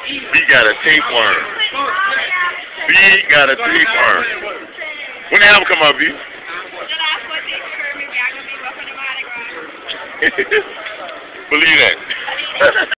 B got a tapeworm. B got a tapeworm. When the album come out, B? Believe that.